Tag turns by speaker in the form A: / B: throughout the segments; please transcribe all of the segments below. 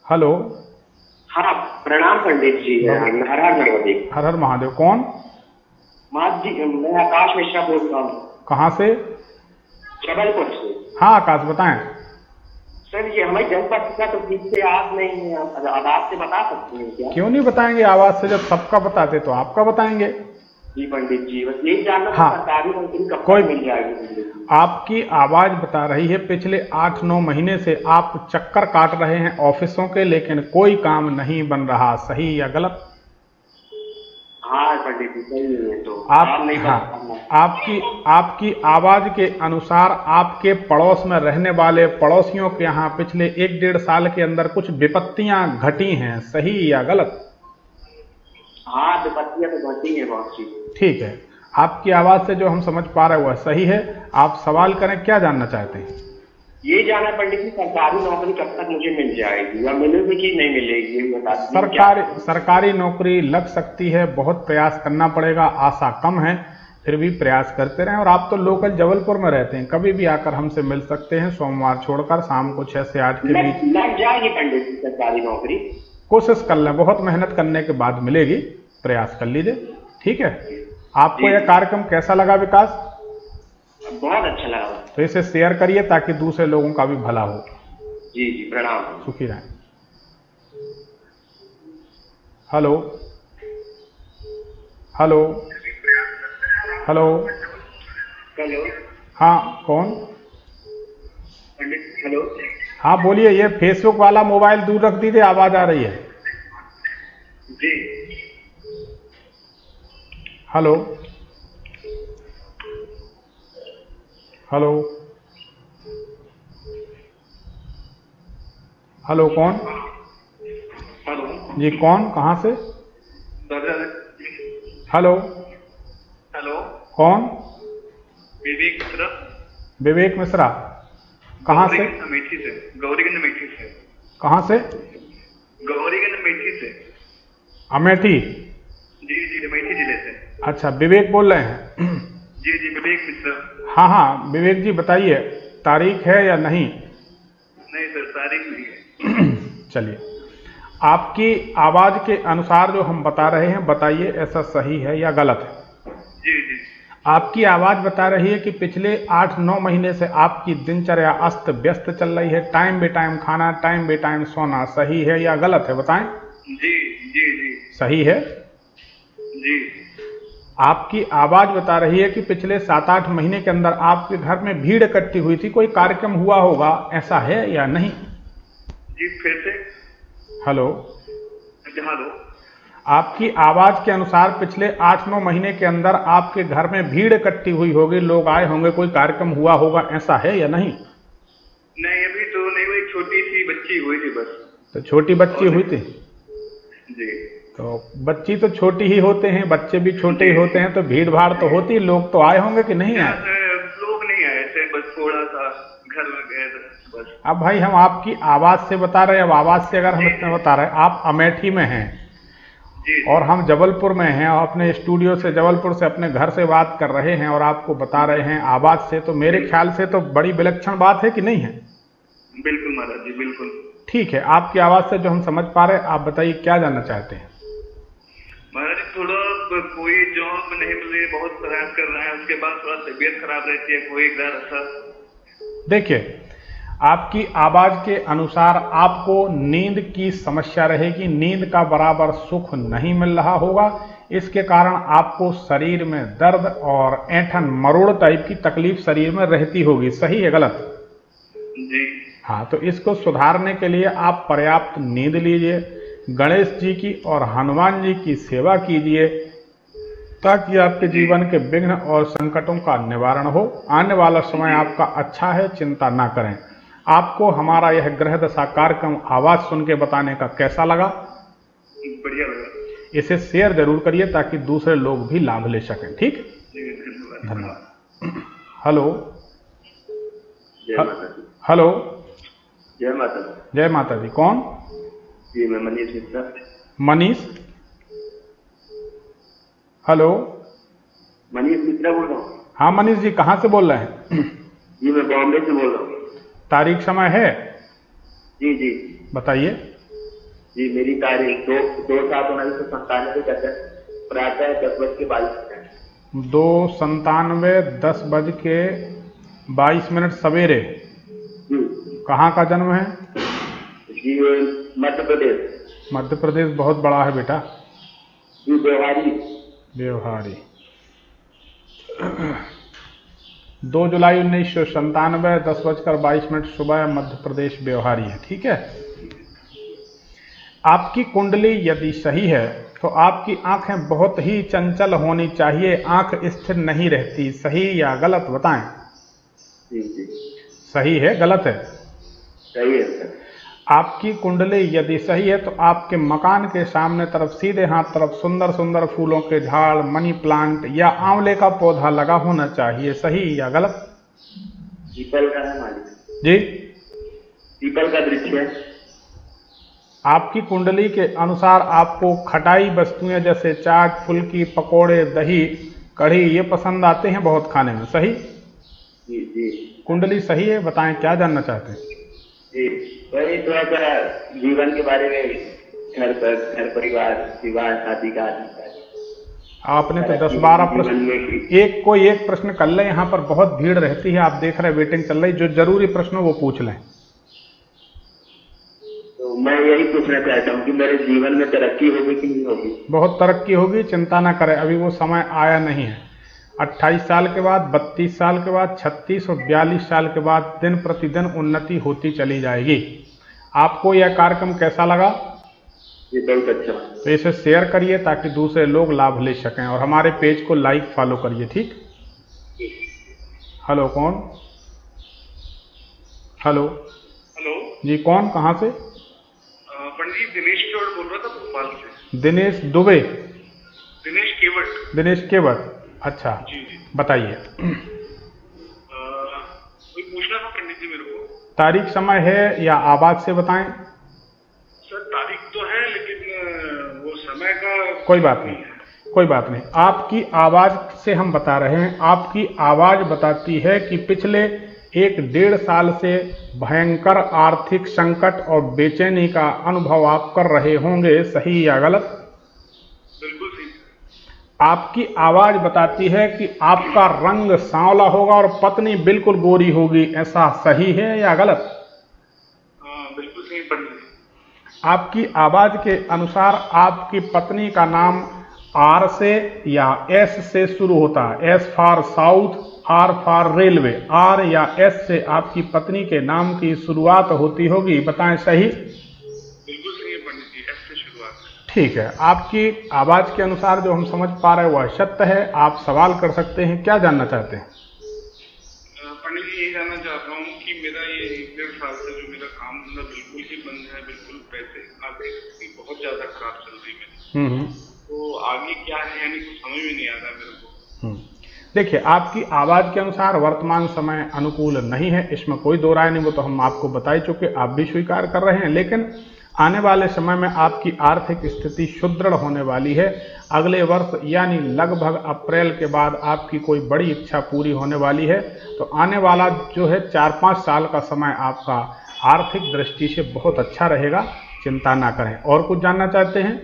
A: Hello.
B: हाँ, प्रणाम पंडित जी। हर हर महादेव।
A: हर हर महादेव। कौन?
B: जी, मैं आकाश मिश्रा बोल रहा हूँ।
A: कहाँ से?
B: जबलपुर से।
A: हाँ आकाश, बताएं।
B: सर, ये हमारी जनपद तो ठीक से याद नहीं है, अब आपसे बता सकते हैं क्या?
A: क्यों नहीं बताएंगे, आवाज से जब सबका बताते तो आपका बताएंगे।
B: जी पंडित जी, बस यही जानना था,
A: हाँ,
B: सरकारी नौकरी कब
A: कोई
B: तक मिल जाएगी पंडित जी?
A: आपकी आवाज बता रही है पिछले 8-9 महीने से आप चक्कर काट रहे हैं ऑफिसों के, लेकिन कोई काम नहीं बन रहा। सही या गलत?
B: हाँ पंडित जी, सही है। तो
A: आप
B: नहीं
A: हाँ, आपकी आवाज के अनुसार आपके पड़ोस में रहने वाले पड़ोसियों के यहाँ पिछले 1-1.5 साल के अंदर कुछ विपत्तियां घटी हैं। सही या गलत?
B: हाँ, विपत्तियां तो घटी है बहुत सी।
A: ठीक है, आपकी आवाज से जो हम समझ पा रहे हैं वह सही है। आप सवाल करें, क्या जानना चाहते हैं?
B: ये जाना पंडित जी, सरकारी नौकरी कब तक मुझे मिल जाएगी या मिलेगी कि नहीं मिलेगी, ये बता दीजिए।
A: सरकारी नौकरी लग सकती है, बहुत प्रयास करना पड़ेगा, आशा कम है, फिर भी प्रयास करते रहें। और आप तो लोकल जबलपुर में रहते हैं, कभी भी आकर हमसे मिल सकते हैं, सोमवार छोड़कर शाम को 6 से 8 के बीच।
B: लग जाएगी पंडित जी सरकारी नौकरी?
A: कोशिश कर लें, बहुत मेहनत करने के बाद मिलेगी, प्रयास कर लीजिए। ठीक है, आपको यह कार्यक्रम कैसा लगा विकास?
B: बहुत अच्छा लगा।
A: तो इसे शेयर करिए ताकि दूसरे लोगों का भी भला हो।
B: जी जी, प्रणाम।
A: सुखी रहें। Hello hello hello
B: hello.
A: हाँ, कौन?
B: पंडित, हेलो।
A: हाँ बोलिए, ये फेसबुक वाला मोबाइल दूर रख दीजिए, आवाज आ रही है।
B: जी।
A: हेलो हेलो हेलो, कौन?
B: हेलो
A: जी, कौन? कहाँ से? Hello
B: hello.
A: कौन?
B: विवेक मिश्रा।
A: विवेक मिश्रा, कहाँ से?
B: अमेठी से। गौरीगंज अमेठी से।
A: कहाँ से?
B: गौरीगंज अमेठी से।
A: अमेठी?
B: जी जी, अमेठी जिले से।
A: अच्छा, विवेक बोल रहे हैं?
B: जी जी, विवेक मिश्रा।
A: हाँ हाँ विवेक जी, बताइए, तारीख है या नहीं?
B: नहीं सर, तारीख नहीं है।
A: चलिए, आपकी आवाज के अनुसार जो हम बता रहे हैं, बताइए ऐसा सही है या गलत है?
B: जी जी।
A: आपकी आवाज बता रही है कि पिछले 8-9 महीने से आपकी दिनचर्या अस्त व्यस्त चल रही है, टाइम बे टाइम खाना, टाइम बे टाइम सोना। सही है या गलत है, बताएं?
B: जी जी जी।
A: सही है
B: जी।
A: आपकी आवाज बता रही है कि पिछले 7-8 महीने के अंदर आपके घर में भीड़ इकट्ठी हुई थी, कोई कार्यक्रम हुआ होगा। ऐसा है या नहीं?
B: जी, फिर से।
A: Hello
B: hello.
A: आपकी आवाज के अनुसार पिछले 8-9 महीने के अंदर आपके घर में भीड़ इकट्ठी हुई होगी, लोग आए होंगे, कोई कार्यक्रम हुआ होगा। ऐसा है या नहीं?
B: नहीं, अभी तो नहीं, वो एक छोटी सी बच्ची हुई थी बस।
A: तो छोटी बच्ची हुई थी?
B: जी।
A: तो बच्ची तो छोटी ही होते हैं, बच्चे भी छोटे ही होते हैं, तो भीड़ भाड़ तो होती, लोग तो आए होंगे कि नहीं आए?
B: लोग नहीं आए थे, बस थोड़ा सा घर में गए थे बस।
A: अब भाई, हम आपकी आवाज से बता रहे हैं, अब आवाज से अगर हम इतना बता रहे हैं, आप अमेठी में हैं
B: जी,
A: और हम जबलपुर में हैं, और अपने स्टूडियो से, जबलपुर से, अपने घर से बात कर रहे हैं और आपको बता रहे हैं आवाज से, तो मेरे ख्याल से तो बड़ी विलक्षण बात है कि नहीं है?
B: बिल्कुल महाराज जी, बिल्कुल।
A: ठीक है, आपकी आवाज से जो हम समझ पा रहे हैं, आप बताइए क्या जानना चाहते हैं?
B: महाराज जी, थोड़ा कोई जॉब नहीं मिल रही, बहुत प्रयास कर रहे हैं, उसके बाद थोड़ा तबीयत खराब रहती है, कोई ऐसा।
A: देखिए, आपकी आवाज के अनुसार आपको नींद की समस्या रहेगी, नींद का बराबर सुख नहीं मिल रहा होगा, इसके कारण आपको शरीर में दर्द और ऐंठन मरोड़ टाइप की तकलीफ शरीर में रहती होगी। सही है गलत?
B: जी।
A: हाँ, तो इसको सुधारने के लिए आप पर्याप्त नींद लीजिए, गणेश जी की और हनुमान जी की सेवा कीजिए, ताकि आपके जीवन के विघ्न और संकटों का निवारण हो। आने वाला समय आपका अच्छा है, चिंता ना करें। आपको हमारा यह ग्रह दशा कार्यक्रम आवाज सुन के बताने का कैसा लगा?
B: बढ़िया लगा।
A: इसे शेयर जरूर करिए ताकि दूसरे लोग भी लाभ ले सकें। ठीक, धन्यवाद। Hello hello.
B: जय माता दी।
A: जय माता दी। कौन?
B: जी, मैं मनीष मिश्रा।
A: मनीष? हेलो,
B: मनीष मिश्रा बोल रहा हूँ।
A: हाँ मनीष जी, कहाँ से बोल रहे हैं?
B: जी, मैं बॉम्बे से बोल रहा हूँ।
A: तारीख समय है?
B: जी जी।
A: बताइए।
C: जी मेरी तारीख 2/7/1997 का है, प्रातः 10:22।
A: 2/97 10:22 सवेरे।
C: जी
A: कहाँ का जन्म है?
C: जी मध्य प्रदेश।
A: मध्य प्रदेश बहुत बड़ा है बेटा।
C: जी व्यवहारी।
A: व्यवहारी। 2 जुलाई 1997 10:22 सुबह मध्य प्रदेश व्यवहारी है। ठीक है। आपकी कुंडली यदि सही है तो आपकी आंखें बहुत ही चंचल होनी चाहिए, आंख स्थिर नहीं रहती। सही या गलत बताएं?
C: जी जी
A: सही है गलत है?
C: सही है सर।
A: आपकी कुंडली यदि सही है तो आपके मकान के सामने तरफ सीधे हाथ तरफ सुंदर सुंदर फूलों के झाड़, मनी प्लांट या आंवले का पौधा लगा होना चाहिए। सही या गलत?
C: पीपल का है मालिक
A: जी
C: पीपल का वृक्ष है।
A: आपकी कुंडली के अनुसार आपको खटाई वस्तुएं जैसे चाट, फुल्की, पकोड़े, दही, कढ़ी ये पसंद आते हैं बहुत खाने में। सही?
C: जी जी
A: कुंडली सही है। बताएं क्या जानना चाहते हैं?
C: जी वही थोड़ा सा जीवन के बारे में, घर परिवार, विवाह, शादी का।
A: आपने तो 10-12 प्रश्न, कोई एक प्रश्न कर ले। यहाँ पर बहुत भीड़ रहती है, आप देख रहे हैं वेटिंग चल रही। जो जरूरी प्रश्न हो वो पूछ लें।
C: तो मैं यही पूछना चाहता हूँ कि मेरे जीवन में तरक्की होगी कि नहीं होगी? बहुत
A: तरक्की होगी, चिंता ना करें। अभी वो समय आया नहीं है। 28 साल के बाद, 32 साल के बाद, 36 और 42 साल के बाद दिन प्रतिदिन उन्नति होती चली जाएगी। आपको यह कार्यक्रम कैसा लगा?
C: ये बहुत अच्छा।
A: तो इसे शेयर करिए ताकि दूसरे लोग लाभ ले सकें, और हमारे पेज को लाइक फॉलो करिए। ठीक। हेलो कौन? हेलो
B: हेलो
A: जी कौन, कहाँ से?
B: पंडित जी दिनेश केवट बोल रहा था भोपाल से।
A: दिनेश दुबे?
B: दिनेश केवट।
A: दिनेश केवट, अच्छा
B: जी जी
A: बताइए।
B: कोई पूछना था पंडित जी मेरे को।
A: तारीख समय है या आवाज से बताएं?
B: सर तारीख तो है लेकिन वो समय का
A: कोई बात नहीं, कोई बात नहीं। आपकी आवाज से हम बता रहे हैं। आपकी आवाज बताती है कि पिछले 1-1.5 साल से भयंकर आर्थिक संकट और बेचैनी का अनुभव आप कर रहे होंगे। सही या गलत?
B: बिल्कुल सही।
A: आपकी आवाज बताती है कि आपका रंग सांवला होगा और पत्नी बिल्कुल गोरी होगी। ऐसा सही है या गलत?
B: बिल्कुल सही पंडित।
A: आपकी आवाज के अनुसार आपकी पत्नी का नाम आर से या एस से शुरू होता है। S for south, R for railway. R या एस से आपकी पत्नी के नाम की शुरुआत होती होगी। बताएं सही?
B: बिल्कुल सही है पंडित जी, एस से शुरुआत।
A: ठीक है। आपकी आवाज के अनुसार जो हम समझ पा रहे हैं वह सत्य है। आप सवाल कर सकते हैं। क्या जानना चाहते हैं?
B: पंडित जी यही जानना चाहता हूँ कि मेरा ये 1-1.5 साल से जो मेरा काम धंधा बिल्कुल ही बंद है, बिल्कुल पैसे आर्थिक स्थिति बहुत ज्यादा खराब चल रही है। तो आगे क्या है यानी कुछ समझ में नहीं आ रहा मेरे को।
A: देखिए, आपकी आवाज के अनुसार वर्तमान समय अनुकूल नहीं है, इसमें कोई दो राय नहीं। वो तो हम आपको बता ही चुके, आप भी स्वीकार कर रहे हैं। लेकिन आने वाले समय में आपकी आर्थिक स्थिति सुदृढ़ होने वाली है। अगले वर्ष यानी लगभग अप्रैल के बाद आपकी कोई बड़ी इच्छा पूरी होने वाली है। तो आने वाला जो है 4-5 साल का समय आपका आर्थिक दृष्टि से बहुत अच्छा रहेगा। चिंता ना करें। और कुछ जानना चाहते हैं?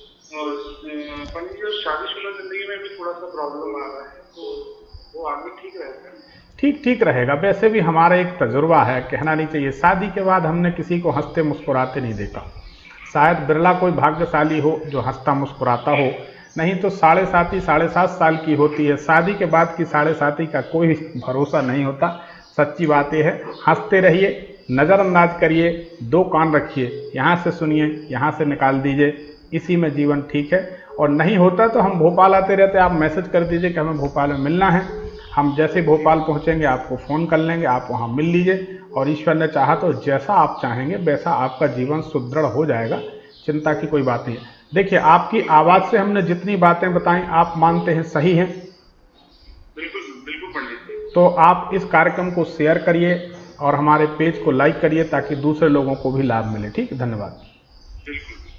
B: पंडित जी शादीशुदा जिंदगी में भी थोड़ा सा प्रॉब्लम आ रहा है, तो वो आगे ठीक रहेगा?
A: ठीक रहेगा। वैसे भी हमारा एक तजुर्बा है, कहना नहीं चाहिए, शादी के बाद हमने किसी को हंसते मुस्कुराते नहीं देखा। शायद बिरला कोई भाग्यशाली हो जो हंसता मुस्कुराता हो, नहीं तो 7.5 साल की होती है। शादी के बाद की 7.5 का कोई भरोसा नहीं होता। सच्ची बात यह है। हंसते रहिए, नज़रअंदाज करिए, 2 कान रखिए, यहाँ से सुनिए, यहाँ से निकाल दीजिए। इसी में जीवन ठीक है। और नहीं होता तो हम भोपाल आते रहते, आप मैसेज कर दीजिए कि हमें भोपाल में मिलना है। हम जैसे भोपाल पहुंचेंगे आपको फ़ोन कर लेंगे, आप वहां मिल लीजिए। और ईश्वर ने चाहा तो जैसा आप चाहेंगे वैसा आपका जीवन सुदृढ़ हो जाएगा। चिंता की कोई बात नहीं है। देखिए, आपकी आवाज़ से हमने जितनी बातें बताई आप मानते हैं सही हैं?
B: बिल्कुल बिल्कुल पंडित।
A: तो आप इस कार्यक्रम को शेयर करिए और हमारे पेज को लाइक करिए ताकि दूसरे लोगों को भी लाभ मिले। ठीक, धन्यवाद।
B: बिल्कुल।